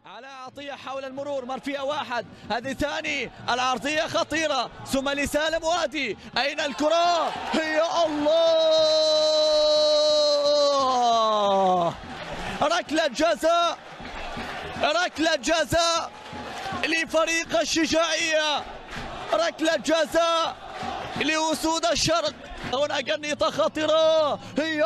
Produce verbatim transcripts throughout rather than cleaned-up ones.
على عطية حول المرور، مرفية واحد، هذه ثاني، العرضية خطيرة، ثم لسالم وادي، أين الكرة؟ هي الله! ركلة جزاء، ركلة جزاء لفريق الشجاعية، ركلة جزاء لأسود الشرق. هنا قنيطة خطيرة، هي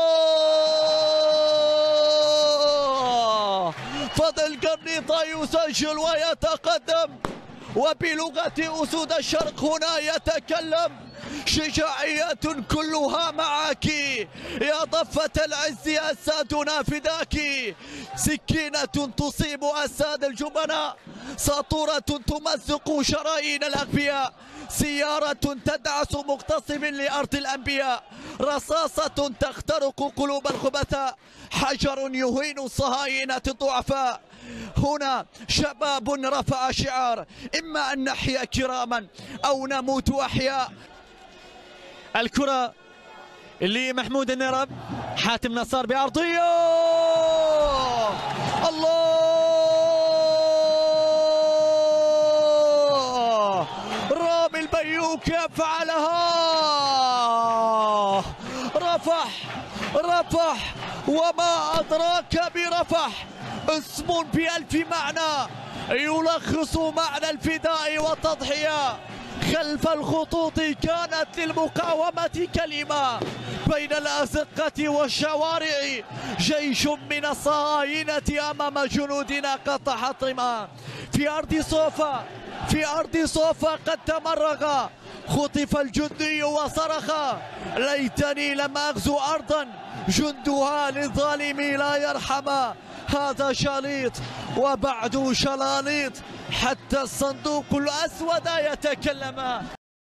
الله! فضل قرنيطة يسجل ويتقدم، وبلغة أسود الشرق هنا يتكلم: شجاعية كلها معك يا ضفة العز، أسادنا فداك، سكينة تصيب أساد الجبناء، ساطورة تمزق شرايين الأغبياء، سيارة تدعس مغتصب لأرض الأنبياء، رصاصة تخترق قلوب الخبثاء، حجر يهين الصهاينة الضعفاء. هنا شباب رفع شعار: إما أن نحيا كراما أو نموت أحياء. الكرة اللي محمود النرب، حاتم نصار بعرضية، الله! رامي البيوك يفعلها، رفح رفح وما أدراك برفح، اسم بألف معنى يلخص معنى الفداء والتضحية. خلف الخطوط كانت للمقاومة كلمة، بين الأزقة والشوارع جيش من الصهاينة أمام جنودنا قد تحطم. في أرض صوفا، في أرض صوفا قد تمرغ، خطف الجندي وصرخ: ليتني لم أغزو أرضا جندها للظالم لا يرحم. هذا شاليط وبعده شلاليط، حتى الصندوق الأسود يتكلم.